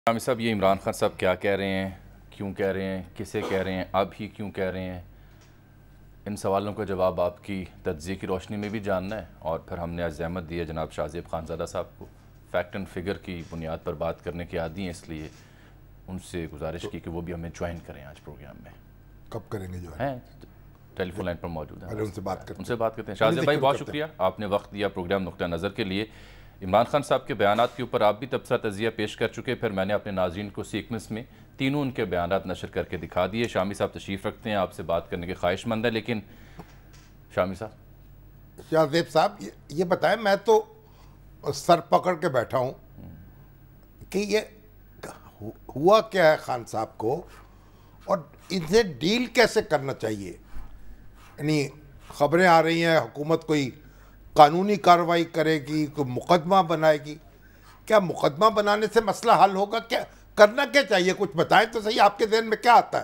शामी साहब, ये इमरान खान साहब क्या कह रहे हैं, क्यों कह रहे हैं, किसे कह रहे हैं, अब ही क्यों कह रहे हैं, इन सवालों का जवाब आपकी तज्ज़िये की रोशनी में भी जानना है। और फिर हमने आज ज़हमत दी है जनाब शाहज़ेब खानज़ादा साहब को, फैक्ट एंड फिगर की बुनियाद पर बात करने के आदी हैं, इसलिए उनसे गुजारिश की कि वो भी हमें ज्वाइन करें आज प्रोग्राम में। कब करेंगे जो हैं टेलीफोन लाइन पर मौजूद है, उनसे बात करते हैं। शाहज़ेब भाई, बहुत शुक्रिया, आपने वक्त दिया प्रोग्राम नुक्ता नज़र के लिए। इमरान खान साहब के बयानात के ऊपर आप भी तबसरा तज़िया पेश कर चुके, फिर मैंने अपने नाज़रीन को सीक्वेंस में तीनों उनके बयानात नशर करके दिखा दिए। शामी साहब तशरीफ़ रखते हैं, आपसे बात करने के ख्वाहिशमंद है। लेकिन शामी साहब, शाहज़ेब साहब, ये बताएं, मैं तो सर पकड़ के बैठा हूँ कि ये हुआ क्या है खान साहब को और इनसे डील कैसे करना चाहिए। यानी ख़बरें आ रही हैं हुकूमत कोई कानूनी कार्रवाई करेगी, कोई मुकदमा बनाएगी। क्या मुकदमा बनाने से मसला हल होगा? क्या करना क्या चाहिए, कुछ बताएं तो सही, आपके ज़हन में क्या आता है?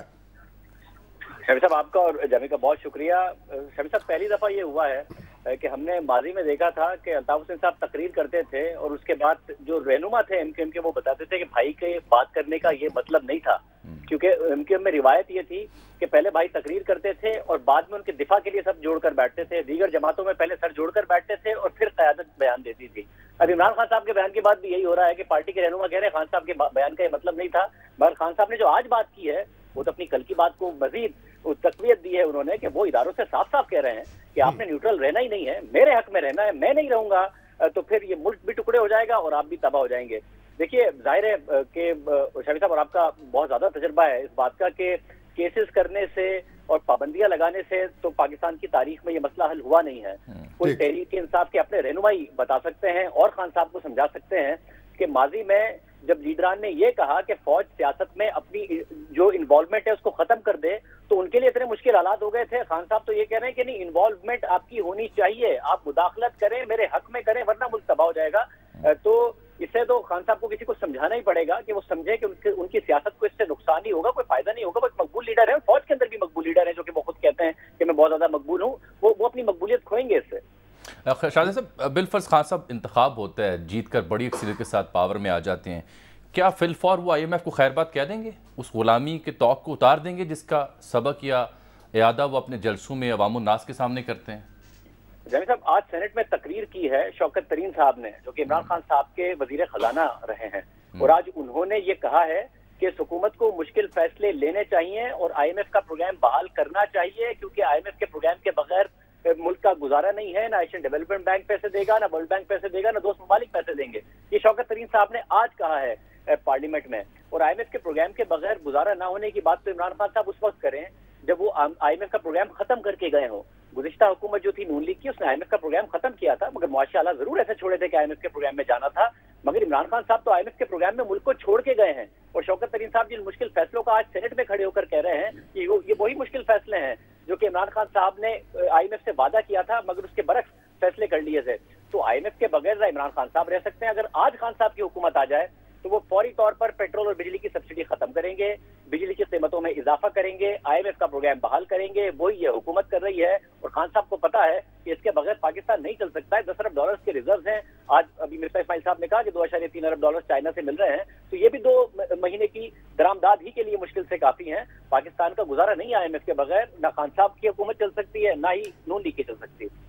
शमी साहब, आपका और जामी का बहुत शुक्रिया। शमी साहब, पहली दफ़ा ये हुआ है कि हमने माजी में देखा था कि अल्ताफ हुसैन साहब तकरीर करते थे और उसके बाद जो रहनुमा थे एमकेएम के, वो बताते थे कि भाई के बात करने का ये मतलब नहीं था, क्योंकि एमकेएम में रिवायत ये थी कि पहले भाई तकरीर करते थे और बाद में उनके दिफा के लिए सब जोड़कर बैठते थे। दीगर जमातों में पहले सर जोड़कर बैठते थे और फिर क़यादत बयान देती थी। अब इमरान खान साहब के बयान के बाद भी यही हो रहा है कि पार्टी के रहनुमा कह रहे हैं खान साहब के बयान का ये मतलब नहीं था, मगर खान साहब ने जो आज बात की है वो तो अपनी कल की बात को मजीद तकवीत दी है उन्होंने, कि वो इदारों से साफ साफ कह रहे हैं कि आपने न्यूट्रल रहना ही नहीं है, मेरे हक में रहना है, मैं नहीं रहूंगा तो फिर ये मुल्क भी टुकड़े हो जाएगा और आप भी तबाह हो जाएंगे। देखिए, जाहिर है कि शमी साहब और आपका बहुत ज्यादा तजर्बा है इस बात का कि केसेस करने से और पाबंदियां लगाने से तो पाकिस्तान की तारीख में ये मसला हल हुआ नहीं है। कोई तहरीक इंसाफ के अपने रहनुमाई बता सकते हैं और खान साहब को समझा सकते हैं कि माजी में जब लीडरान ने ये कहा कि फौज सियासत में अपनी जो इन्वॉल्वमेंट है उसको खत्म कर दे, तो उनके लिए इतने मुश्किल हालात हो गए थे। खान साहब तो ये कह रहे हैं कि नहीं, इन्वॉल्वमेंट आपकी होनी चाहिए, आप मुदाखलत करें, मेरे हक में करें, वरना मुल्क तबाह हो जाएगा। तो इससे तो खान साहब को किसी को समझाना ही पड़ेगा कि वो समझे कि उनकी सियासत को इससे नुकसान ही होगा, कोई फायदा नहीं होगा। वो एक मकबूल लीडर है, फौज के अंदर भी मकबूल लीडर है जो कि वो खुद कहते हैं कि मैं बहुत ज्यादा मकबूल हूँ, वो अपनी मकबूलियत खोएंगे इससे। शाहज़ेब साहब, बिलफर्ज खान साहब इंतखाब होता है, जीत कर बड़ी अक्सरियत के साथ पावर में आ जाते हैं, क्या फिलफौर वो IMF को खैर बात कह देंगे, उस गुलामी के तौक को उतार देंगे जिसका सबक या इयादा वो अपने जलसों में अवाम नास के सामने करते हैं? जामी साहब, आज सेनेट में तकरीर की है शौकत तरीन साहब ने, जो कि इमरान खान साहब के वजीर खजाना रहे हैं, और आज उन्होंने ये कहा है कि हुकूमत को मुश्किल फैसले लेने चाहिए और IMF का प्रोग्राम बहाल करना चाहिए, क्योंकि IMF के प्रोग्राम के बगैर मुल्क का गुजारा नहीं है। ना एशियन डेवलपमेंट बैंक पैसे देगा, ना वर्ल्ड बैंक पैसे देगा, ना दोस्त ममालिक पैसे देंगे। ये शौकत तरीन साहब ने आज कहा है पार्लियामेंट में। और IMF के प्रोग्राम के बगैर गुजारा ना होने की बात तो इमरान खान साहब उस वक्त करें जब वो IMF का प्रोग्राम खत्म करके गए हो। गुज़िश्ता हुकूमत जो थी नून लीग की, उसने IMF का प्रोग्राम खत्म किया था, मगर मुआशी हालात जरूर ऐसे छोड़े थे कि IMF के प्रोग्राम में जाना था। मगर इमरान खान साहब तो IMF के प्रोग्राम में मुल्क को छोड़ के गए हैं। और शौकत तरीन साहब जिन मुश्किल फैसलों का आज सेनेट में खड़े होकर कह रहे हैं कि ये वही मुश्किल फैसले हैं जो कि इमरान खान साहब ने IMF से वादा किया था, मगर उसके बरक्स फैसले कर लिए थे। तो IMF के बगैर इमरान खान साहब रह सकते हैं। अगर आज खान साहब की हुकूमत आ जाए तो वो फौरी तौर पर पेट्रोल और बिजली की सब्सिडी खत्म करेंगे, बिजली की कीमतों में इजाफा करेंगे, IMF का प्रोग्राम बहाल करेंगे। वही ये हुकूमत कर रही है और खान साहब को पता है कि इसके बगैर पाकिस्तान नहीं चल सकता है। 10 अरब डॉलर्स के रिजर्व हैं। आज अभी मिर्जा इस्माइल साहब ने कहा कि 2.3 अरब डॉलर चाइना से मिल रहे हैं, तो ये भी 2 महीने की दरामदाद ही के लिए मुश्किल से काफी है। पाकिस्तान का गुजारा नहीं है IMF के बगैर, ना खान साहब की हुकूमत चल सकती है, ना ही नून लीग की चल सकती है।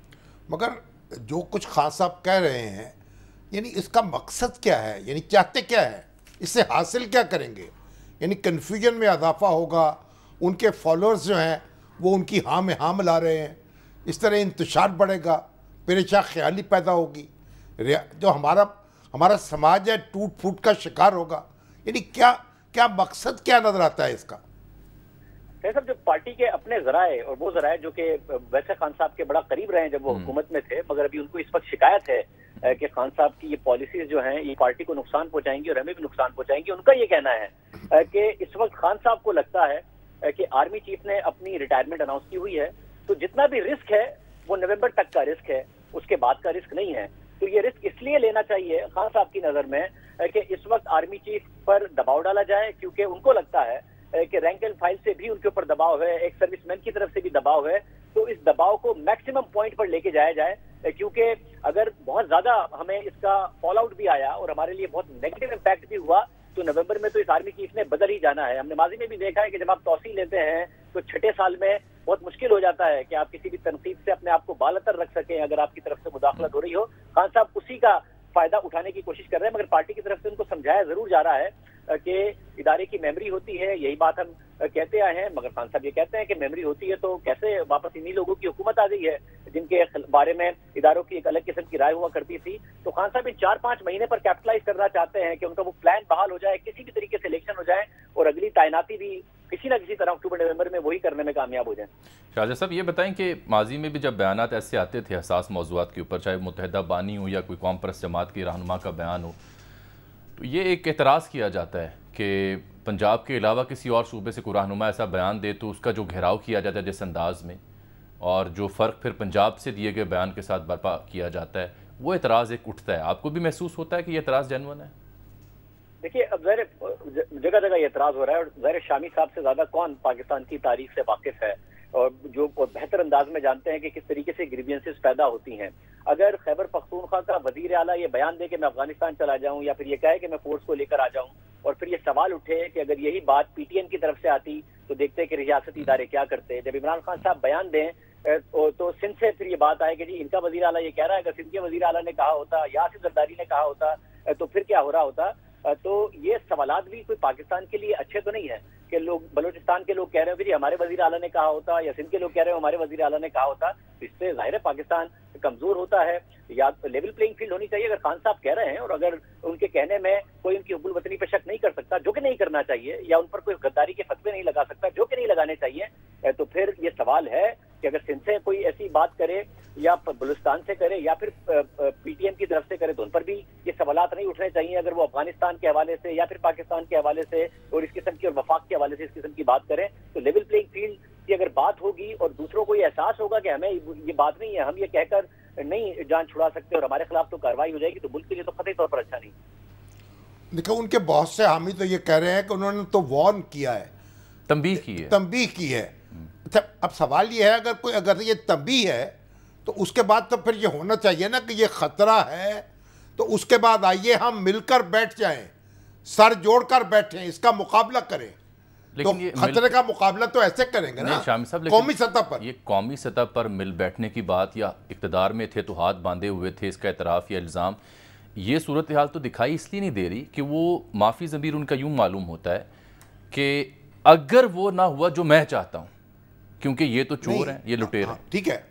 मगर जो कुछ खान साहब कह रहे हैं, यानी इसका मकसद क्या है, यानी चाहते क्या है, इससे हासिल क्या करेंगे? यानी कन्फ्यूजन में इजाफा होगा, उनके फॉलोअर्स जो हैं वो उनकी हाँ में हाँ मिला रहे हैं, इस तरह इंतशार बढ़ेगा, परेशान ख्याली पैदा होगी, जो हमारा समाज है टूट फूट का शिकार होगा। यानी क्या मकसद क्या नजर आता है इसका? सब जो पार्टी के अपने जराए, और वो जराए जो कि वैसे खान साहब के बड़ा करीब रहे हैं जब वो हुकूमत में थे, मगर अभी उनको इस वक्त शिकायत है कि खान साहब की ये पॉलिसीज जो हैं ये पार्टी को नुकसान पहुंचाएंगी और हमें भी नुकसान पहुंचाएंगी। उनका ये कहना है कि इस वक्त खान साहब को लगता है कि आर्मी चीफ ने अपनी रिटायरमेंट अनाउंस की हुई है, तो जितना भी रिस्क है वो नवंबर तक का रिस्क है, उसके बाद का रिस्क नहीं है। तो ये रिस्क इसलिए लेना चाहिए खान साहब की नजर में कि इस वक्त आर्मी चीफ पर दबाव डाला जाए, क्योंकि उनको लगता है कि रैंक एंड फाइल से भी उनके ऊपर दबाव है, एक सर्विसमैन की तरफ से भी दबाव है। तो इस दबाव को मैक्सिमम पॉइंट पर लेके जाया जाए, क्योंकि अगर बहुत ज्यादा हमें इसका फॉल आउट भी आया और हमारे लिए बहुत नेगेटिव इम्पैक्ट भी हुआ, तो नवंबर में तो इस आर्मी चीफ ने बदल ही जाना है। हमने माजी में भी देखा है कि जब आप तौसीह लेते हैं तो छठे साल में बहुत मुश्किल हो जाता है कि आप किसी भी तनकीद से अपने आप को बालतर रख सकें अगर आपकी तरफ से मुदाखलत हो रही हो। खान साहब उसी का फायदा उठाने की कोशिश कर रहे हैं, मगर पार्टी की तरफ से उनको समझाया जरूर जा रहा है कि इदारे की मेमोरी होती है, यही बात हम कहते आए हैं, मगर खान साहब ये कहते हैं कि मेमोरी होती है तो कैसे वापस इन्हीं लोगों की हुकूमत आ गई है जिनके बारे में इदारों की एक अलग किस्म की राय हुआ करती थी। तो खान साहब इन 4-5 महीने पर कैपिटलाइज करना चाहते हैं कि उनका वो प्लान बहाल हो जाए, किसी भी तरीके से इलेक्शन हो जाए और अगली तैनाती भी किसी न किसी तरह अक्टूबर-नवंबर में वही करने में कामयाब हो जाए। शाहजहां साहब ये बताएं कि माजी में भी जब बयानात ऐसे आते थे हसास मौज़ूआत के ऊपर, चाहे मुत्तहिदा बानी हो या कोई कौम परस्त जमात की रहनुमा का बयान हो, तो ये एक एतराज़ किया जाता है कि पंजाब के अलावा किसी और सूबे से कोई रहनुमा ऐसा बयान दे तो उसका जो घेराव किया जाता है जिस अंदाज में, और जो फ़र्क फिर पंजाब से दिए गए बयान के साथ बर्पा किया जाता है, वो एतराज़ एक उठता है। आपको भी महसूस होता है कि ये एतराज़ जेन्युइन है? देखिए, अब जगह जगह ये एतराज़ हो रहा है और ज़ाहिर शामी साहब से ज़्यादा कौन पाकिस्तान की तारीख से वाकिफ़ है और जो बेहतर अंदाज में जानते हैं कि किस तरीके से ग्रीवियंसेस पैदा होती हैं। अगर खैबर पख्तूनख्वा का वज़ीर आला ये बयान दे कि मैं अफगानिस्तान चला जाऊं या फिर ये कहे कि मैं फोर्स को लेकर आ जाऊं और फिर ये सवाल उठे कि अगर यही बात पीटीएम की तरफ से आती तो देखते कि रियासती इदारे क्या करते। जब इमरान खान साहब बयान दें तो सिंध से फिर ये बात आए कि जी इनका वज़ीर आला ये कह रहा है, अगर सिंध के वज़ीर आला ने कहा होता या आसिफ जरदारी ने कहा होता तो फिर क्या हो रहा होता। तो ये सवालात भी कोई पाकिस्तान के लिए अच्छे तो नहीं है कि लोग बलूचिस्तान के लोग कह रहे हो कि जी हमारे वज़ीर आला ने कहा होता या सिंध के लोग कह रहे हो हमारे वज़ीर आला ने कहा होता। इससे ज़ाहिर है पाकिस्तान कमज़ोर होता है। या तो लेवल प्लेइंग फील्ड होनी चाहिए। अगर खान साहब कह रहे हैं और अगर उनके कहने में कोई उनकी हुब्बुल वतनी पर शक नहीं कर सकता, जो कि नहीं करना चाहिए, या उन पर कोई गद्दारी के फतवे नहीं लगा सकता, जो कि नहीं लगाने चाहिए, तो फिर ये सवाल है कि अगर सिंध से कोई ऐसी बात करे या बलूचिस्तान से करे या फिर पीटीएम की तरफ से करे तो उन पर भी ये सवालात नहीं उठने चाहिए। अगर वो अफगानिस्तान के हवाले से या फिर पाकिस्तान के हवाले से और इस किस्म की और वफाक के हवाले से इस किस्म की बात करें तो लेवल प्लेइंग फील्ड की अगर बात होगी और दूसरों को ये एहसास होगा कि हमें ये बात नहीं है, हम ये कहकर नहीं जान छुड़ा सकते और हमारे खिलाफ तो कार्रवाई हो जाएगी, तो मुल्क के लिए तो कतई तौर पर अच्छा नहीं। देखो, उनके बहुत से हामी तो ये कह रहे हैं कि उन्होंने तो वार्न किया है, तंबीह की है। अच्छा, अब सवाल ये है अगर ये तंबीह है तो उसके बाद तो फिर ये होना चाहिए ना कि ये खतरा है, तो उसके बाद आइए हम मिलकर बैठ जाएं, सर जोड़कर बैठें, इसका मुकाबला करें। तो खतरे का मुकाबला तो ऐसे करेंगे ना शामी साहब, कौमी सतह पर। ये कौमी सतह पर मिल बैठने की बात या इक़्तिदार में थे तो हाथ बांधे हुए थे, इसका एतराफ़ या इल्ज़ाम, ये सूरत हाल तो दिखाई इसलिए नहीं दे रही कि वो माफ़ी ज़मीर उनका यूँ मालूम होता है कि अगर वो ना हुआ जो मैं चाहता हूँ, क्योंकि ये तो चोर हैं, ये लुटेर हैं, ठीक है,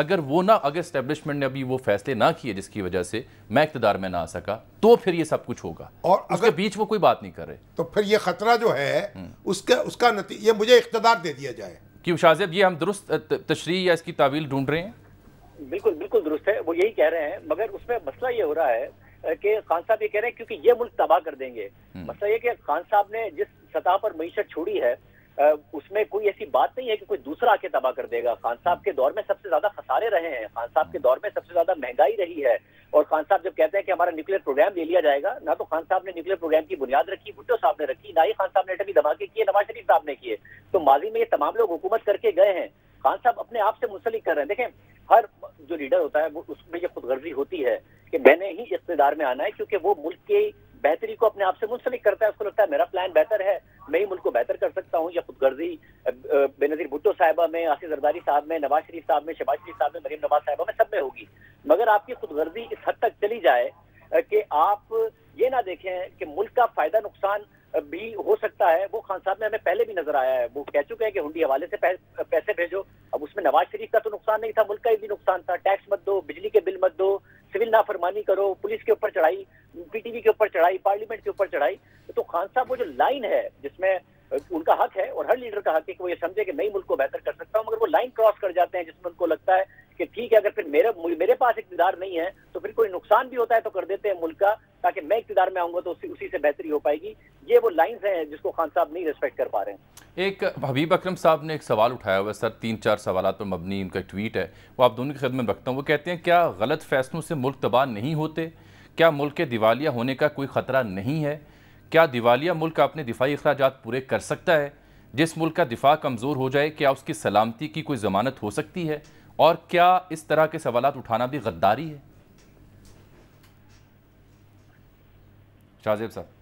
अगर एस्टेब्लिशमेंट ने अभी वो फैसले ना किए जिसकी वजह से मैं इक़्तिदार में ना आ सका, तो फिर ये सब कुछ होगा, और उसके बीच वो कोई बात नहीं कर रहे, तो फिर ये खतरा जो है उसका नतीजा ये मुझे इक़्तिदार दे दिया जाए। क्यों शाहज़ेब, ये हम दुरुस्त तशरीह या इसकी तावील ढूंढ रहे हैं? बिल्कुल बिल्कुल दुरुस्त है, वो यही कह रहे हैं, मगर उसमें मसला ये हो रहा है कि खान साहब ये कह रहे हैं क्योंकि ये मुल्क तबाह कर देंगे। मसला ये कि खान साहब ने जिस सतह पर मईशत छोड़ी है उसमें कोई ऐसी बात नहीं है कि कोई दूसरा आके तबाह कर देगा। खान साहब के दौर में सबसे ज्यादा खसारे रहे हैं, खान साहब के दौर में सबसे ज्यादा महंगाई रही है, और खान साहब जब कहते हैं कि हमारा न्यूक्लियर प्रोग्राम ले लिया जाएगा, ना तो खान साहब ने न्यूक्लियर प्रोग्राम की बुनियाद रखी, भुट्टो साहब ने रखी, ना ही खान साहब ने एटमी धमाके किए, नवाज शरीफ साहब ने किए। तो माजी में ये तमाम लोग हुकूमत करके गए हैं, खान साहब अपने आप से मुंसलिक कर रहे हैं। देखें, हर जो लीडर होता है वो उसमें ये खुदगर्जी होती है कि मैंने ही इक़्तिदार में आना है, क्योंकि वो मुल्क की बेहतरी को अपने आप से मुंसलिक करता है। उसको लगता है मेरा प्लान बेहतर है, मैं ही मुल्क को बेहतर कर सकता हूँ। या खुदगर्जी बेनज़ीर भुट्टो साहिबा में, आसिफ जरदारी साहब में, नवाज शरीफ साहब में, शहबाज शरीफ साहब में, मरीम नवाज साहिबा में, सब में होगी। मगर आपकी खुदगर्जी इस हद तक चली जाए कि आप ये ना देखें कि मुल्क का फायदा नुकसान भी हो सकता है, वो खान साहब में हमें पहले भी नजर आया है। वो कह चुके हैं कि हुंडी हवाले से पैसे भेजो, अब उसमें नवाज शरीफ का तो नुकसान नहीं था, मुल्क का भी नुकसान था। टैक्स मत दो, बिजली के बिल मत दो, सिविल नाफरमानी करो, पुलिस के ऊपर चढ़ाई, पीटीवी के ऊपर चढ़ाई, पार्लियामेंट के ऊपर चढ़ाई। तो खान साहब वो जो लाइन है जिसमें उनका हक है और हर लीडर का हक है कि वो ये समझे कि मैं ही मुल्क को बेहतर कर सकता हूँ, मगर वो लाइन क्रॉस कर जाते हैं जिसमें उनको लगता है कि ठीक है, अगर फिर मेरे पास इक़्तिदार नहीं है तो फिर कोई नुकसान भी होता है तो कर देते हैं मुल्क का, ताकि मैं इक़्तिदार में आऊंगा तो उसी से बेहतरी हो पाएगी। ये वो लाइंस हैं जिसको खान साहब नहीं रिस्पेक्ट कर पा रहे हैं। एक हबीब अकरम साहब ने एक सवाल उठाया हुआ है सर, 3-4 सवालात पर मबनी इनका ट्वीट है, वो आप दोनों की खिदमत में रखता हूँ। वो कहते हैं क्या गलत फैसलों से मुल्क तबाह नहीं होते? क्या मुल्क के दिवालिया होने का कोई ख़तरा नहीं है? क्या दिवालिया मुल्क अपने दिफाई अखराजात पूरे कर सकता है? जिस मुल्क का दिफा कमज़ोर हो जाए क्या उसकी सलामती की कोई ज़मानत हो सकती है? और क्या इस तरह के सवालात उठाना भी गद्दारी है? शाहज़ेब साहब।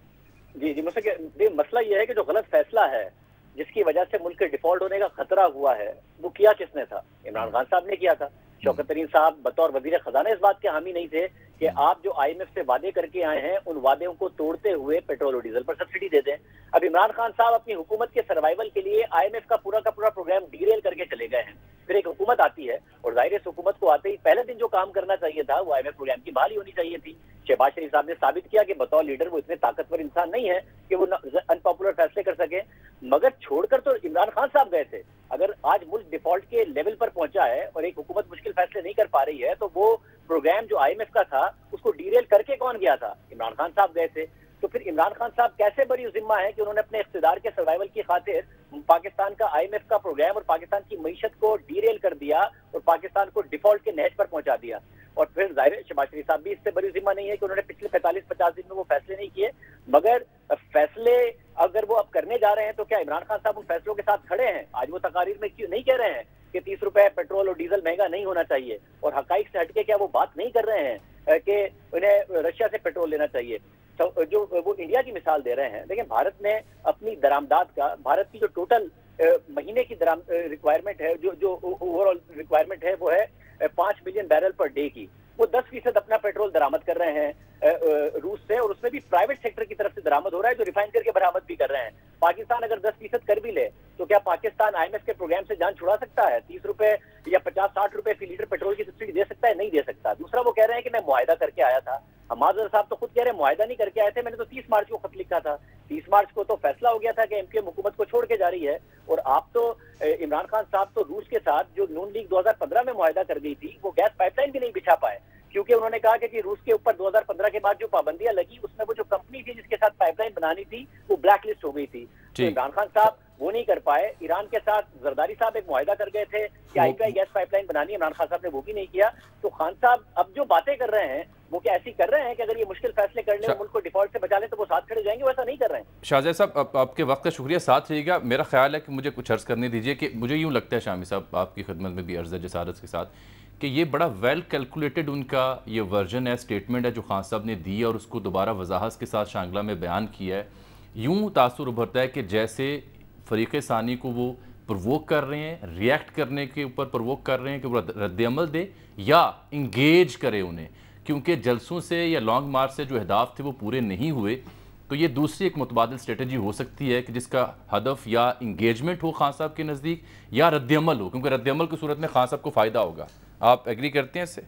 جی جی مجھے مسئلہ یہ ہے کہ جو غلط فیصلہ ہے جس کی وجہ سے ملک کے ڈیفالٹ ہونے کا خطرہ ہوا ہے وہ کیا کس نے تھا؟ عمران خان صاحب نے کیا تھا۔ شوکت ترین صاحب بطور وزیر خزانہ اس بات کے حامی نہیں تھے کہ آپ جو آئی ایم ایف سے وعدے کر کے آئے ہیں ان وعدوں کو توڑتے ہوئے پیٹرول اور ڈیزل پر سبسڈی دے دیں۔ اب عمران خان صاحب اپنی حکومت کے سروائیول کے لیے آئی ایم ایف کا پورا پروگرام ڈیریل کر کے چلے گئے ہیں۔ پھر ایک حکومت آتی ہے اور ظاہر اس حکومت کو آتے ہی پہلے دن جو کام کرنا چاہیے تھا وہ آئی ایم ایف پروگرام کی بحالی ہونی چاہیے تھی۔ شہباز شریف صاحب نے ثابت کیا کہ بطور لیڈر وہ اتنے طاقتور انسان نہیں ہے کہ وہ ان پاپولر فیصلے کر سکیں، مگر چھوڑ کر تو عمران خان صاحب گئے تھے۔ اگر آج ملک ڈیفالٹ کے لیول پر پہنچا ہے اور ایک حکومت مشکل فیصلے نہیں کر پا رہی ہے تو وہ پروگرام جو آئی ایم ایف کا تھا اس کو ڈیریل کر کے کون گیا تھا؟ عمران خان صاحب گئے تھے۔ تو پھر عمران خان صاحب کیسے بری ذمہ ہے کہ انہوں نے اپنے اقتدار کے سروائیول کی خاطر پاکستان کا آئی ایم ایف کا پروگرام اور پاکستان کی معیشت کو ڈیریل کر دیا اور پاکستان کو ڈیفالٹ کے نہج پر پہنچا دیا؟ اور پھر ظاہر شہباز شریف صاحب بھی اس سے بری ذمہ نہیں ہے کہ انہوں نے پچھلے 45-50 دن میں وہ فیصلے نہیں کیے، مگر فیصلے اگر وہ اب کرنے جا رہے ہیں تو کیا عمران خان صاحب ان فیصلوں کے ساتھ کھڑے ہیں؟ آج وہ تقاریر میں کیوں نہیں کہہ رہے ہیں کہ 30 روپے پیٹرول اور ڈیزل مہنگا نہیں ہونا چاہیے، اور حقائق سے ہٹ کے کیا وہ بات نہیں کر رہے ہیں کہ انہیں رشیا سے پیٹرول لینا چاہیے؟ جو وہ انڈیا کی مثال دے رہے ہیں۔ لیکن بھارت نے اپنی درآمدات کا، بھارت کی جو ٹوٹل مہینے کی ریکوائرمنٹ ہے، جو اوور آل ریکوائرمنٹ ہے وہ ہے 5 ملین بیرل پر ڈے کی، وہ 10% اپنا پیٹرول درآمد کر رہے ہیں روس سے، اور اس میں بھی پرائیویٹ سیکٹر کی طرف سے درآمد ہو رہا ہے جو ریفائن کر کے برآمد بھی کر رہے ہیں۔ پاکستان اگر 10% کر بھی لے تو کیا پاکستان آئی ایم ایف کے پروگرام سے جان چھڑا سکتا ہے؟ 30 روپے یا 50-60 روپے فی لیٹر پیٹرول کی سبسڈی دے سکتا ہے؟ نہیں دے سکتا۔ دوسرا وہ کہہ رہے ہیں کہ میں معاہدہ کر کے آیا تھا۔ حماد صاحب تو خود کہہ رہے ہیں معاہدہ نہیں کر کے آئے تھے، میں نے تو 30 مارچ کو خط لکھا تھا۔ 30 مارچ کو تو فیصلہ ہو گیا تھا کہ ایم کیو ایم حکومت کو چھوڑ کے جا رہی ہے، اور آپ تو عمران خان صاحب تو روس کے ساتھ جو نون لیگ 2015 میں معاہدہ کر گئی تھی وہ گیس پائپ لائن بھی نہیں بچھا پائے، کیونکہ انہوں نے کہا کہ جی روس کے اوپر 2015 کے بعد جو پابندیاں لگی اس میں وہ جو کمپنی تھی جس کے ساتھ پائپ لائن بنانی تھی وہ بلیک لسٹ ہو گئی تھی۔ تو عمران خان صاحب وہ نہیں کر پائے۔ ایران کے ساتھ زرداری صاحب ایک معاہدہ کر گئے تھے کہ I P I gas pipeline بنانی ہے، عمران خان صاحب نے وہ بھی نہیں کیا۔ تو خان صاحب اب جو باتیں کر رہے ہیں وہ کیا ایسی کر رہے ہیں کہ اگر یہ مشکل فیصلے کر لیں ملک کو ڈیفالٹ سے بچا لیں تو وہ ساتھ کھڑے جائیں گے؟ وہ ایسا نہیں کر رہے ہیں۔ شاہزاد صاحب آپ کے وقت کا شکریہ، ساتھ رہیے گا۔ میرا خیال ہے کہ مجھے کچھ عرض کرنے دیجئے کہ مجھے یوں لگتا ہے شامی صاحب آپ کی خدمت میں بھی عرض ہے جسارت کے ساتھ کہ یہ بڑا ویل کیلکولیٹڈ ان کا یہ ورژن ہے، سٹیٹمنٹ ہے جو خان صاحب نے دی اور اس کو دوبارہ وضاحت کے ساتھ شانگلہ میں بیان کیا ہے۔ یوں تاثر ابھرتا ہے کہ جیسے فریق ثانی کو وہ پرووک کر رہے ہیں، ریئیکٹ کرنے کے اوپر پرووک کر رہے ہیں کہ وہ رد عمل دے یا انگیج کرے انہیں، کیونکہ جلسوں سے یا لانگ مارچ سے جو اہداف تھے وہ پورے نہیں ہوئے، تو یہ دوسری ایک متبادل اسٹریٹجی ہو سکتی ہے کہ جس کا ہدف یا انگیجمنٹ ہو خان صاحب کے نزدیک یا رد عمل ہو، کیونکہ رد عمل کی صورت میں خان صاحب کو فائدہ ہوگا۔ آپ ایگری کرتے ہیں اس سے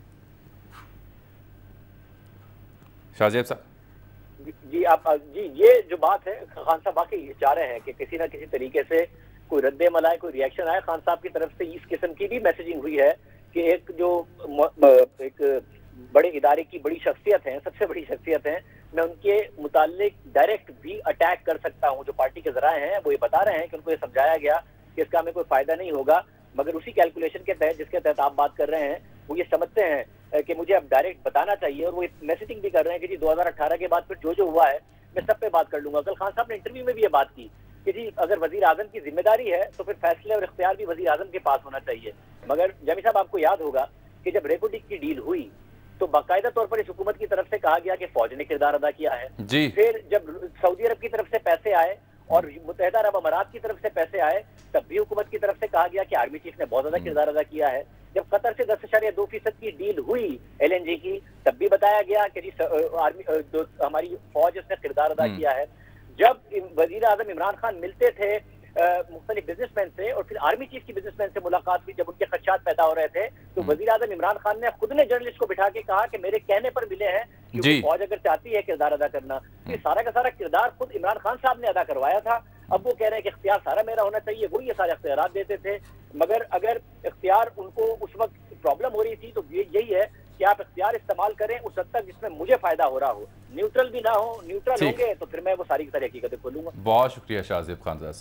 شاہزیب صاحب؟ جی یہ جو بات ہے خان صاحب واقعی چاہ رہے ہیں کہ کسی نہ کسی طریقے سے کوئی رد عمل آئے، کوئی ریئیکشن آئے۔ خان صاحب کی طرف سے اس قسم کی بھی میسیجنگ ہوئی ہے کہ ایک بڑے ادارے کی بڑی شخصیت ہیں، سب سے بڑی شخصیت ہیں، میں ان کے متعلق ڈائریکٹ بھی اٹیک کر سکتا ہوں۔ جو پارٹی کے ذرائع ہیں وہ یہ بتا رہے ہیں کہ ان کو یہ سمجھایا گیا کہ اس کا ہمیں کوئی فائدہ نہیں ہوگا، مگر اسی کیلکولیشن کے تحت جس کے تحت آپ بات کر رہے ہیں وہ یہ سمجھتے ہیں کہ مجھے اب ڈائریکٹ بتانا چاہیے، اور وہ میسیجنگ بھی کر رہے ہیں کہ جی 2018 کے بعد پھر جو ہوا ہے میں سب پہ بات کر لوں گا۔ کل خان صاحب نے انٹرویو میں بھی یہ بات کی کہ جی اگر وزیر اعظم کی ذمہ داری ہے تو پھر فیصلے اور اختیار بھی وزیر اعظم کے پاس ہونا چاہیے۔ مگر جامی صاحب آپ کو یاد ہوگا کہ جب ریپوٹک کی ڈیل ہوئی تو باقاعدہ طور پر اس حکومت کی طرف سے کہا گیا کہ فوج نے کردار ادا کیا ہے۔ پھر جب سعودی عرب کی طرف سے پیسے آئے اور متحدہ عرب امارات کی طرف سے پیسے آئے تب بھی حکومت کی طرف سے کہا گیا کہ آرمی چیف نے بہت زیادہ کردار ادا کیا ہے۔ جب قطر سے 10.2% کی ڈیل ہوئی ایل این جی کی تب بھی بتایا گیا کہ جی ہماری فوج اس نے کردار ادا کیا ہے۔ جب وزیر اعظم عمران خان ملتے تھے مختلف بزنس مین سے اور پھر آرمی چیف کی بزنس مین سے ملاقات ہوئی جب ان کے خدشات پیدا ہو رہے تھے تو وزیر اعظم عمران خان نے خود نے جرنلسٹ کو بٹھا کے کہا کہ میرے کہنے پر ملے ہیں، کیونکہ فوج اگر چاہتی ہے کردار ادا کرنا، یہ سارا کا سارا کردار خود عمران خان صاحب نے ادا کروایا تھا۔ اب وہ کہہ رہے ہیں کہ اختیار سارا میرا ہونا چاہیے، وہ یہ سارے اختیارات دیتے تھے، مگر اگر اختیار ان کو اس وقت پرابلم ہو رہی تھی تو یہی ہے کہ آپ اختیار استعمال کریں اس حد تک جس میں مجھے فائدہ ہو رہا ہو، نیوٹرل بھی نہ ہو، نیوٹرل ہوں گے تو پھر میں وہ ساری کی ساری حقیقتیں کھولوں گا۔ بہت شکریہ شاہزیب خان صاحب۔